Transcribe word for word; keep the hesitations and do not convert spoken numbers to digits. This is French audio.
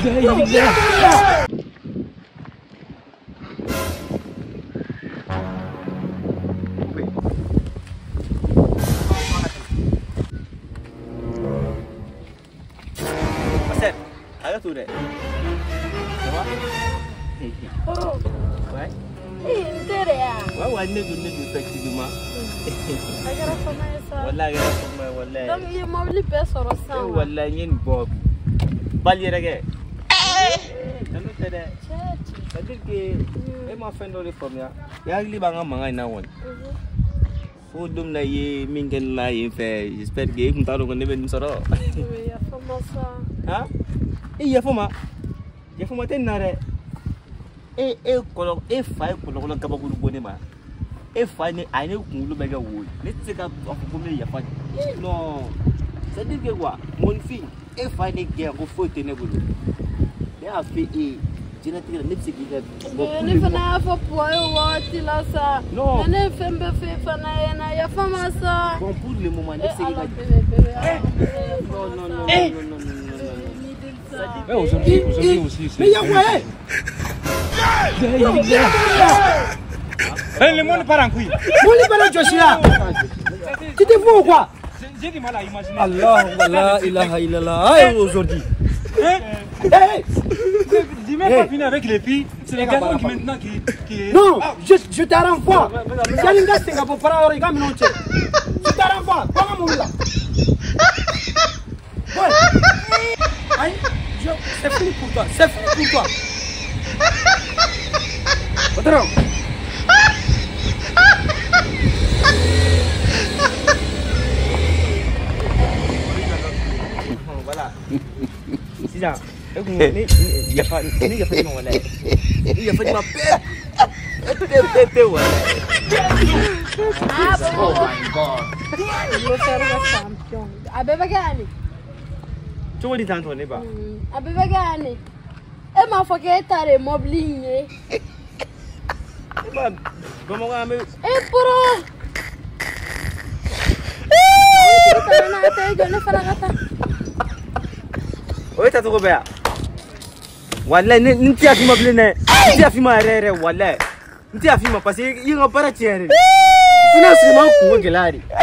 tu deh. Apa? Oh. Why? Inter ya. Why wanne gunne du taxi duma? Agara fama esa. Wallahi agara fama wallahi. Donc il m'a oublié personne ensemble. Wallahi ngeen bob. Bali rege. Nanu tede. C'est-à-dire que et ma fin de reforme ya. Ya li ba nga manga ina won. Fo dum na ye mingen la ye fe. J'espère que vous t'allons connaître une soro. Oui, ya fama ça. Hein? Et ya fama. Ya fama tenare. E e kolo e fa kolo kolo kaba kulu bone ma e fa ni ane kulu bega wo ni tsika afoko me ya fa no c'est dire que quoi mon fils e fa ni ge ko fote ne bulu e a fait e jina tira ne tsiki ga ne fana fa poyo wati la sa ne fembe fe fana ena ya fama sa bon pour le moment ne tsiki ga non non non non non mais aujourd'hui aujourd'hui aussi mais ya quoi Eh, le monde part en couille. Mon libéral Joshua. Tu te fous ou quoi? J'ai du mal à imaginer. Allah, la ilaha illallah. Aujourd'hui. Hey, dis même pas finir avec les filles. C'est les garçons qui maintenant qui qui. Non, je je te renvoie. J'ai une gars Singapour pour avoir regardé mon chef. Je te renvoie. Comment mon là? Ouais. Aïe, c'est fini pour toi. C'est fini pour toi. Patron. Voilà. C'est ça. Il y a pas il y a pas voilà. Il y a pas de ma paix. Paix paix voilà. Ah bon. Lo sarò champion. Aveva gani? Tu vuoi tanto ne ba? Aveva gani? E ma fa che tare mobline. Ba, como kami? Eh puro. Oi tá tudo bem? Wallahi não tinha filma plena, não tinha filma rere, wallahi. Não tinha filma, parce que eu não para tirar. Tu não se mal com o gelari.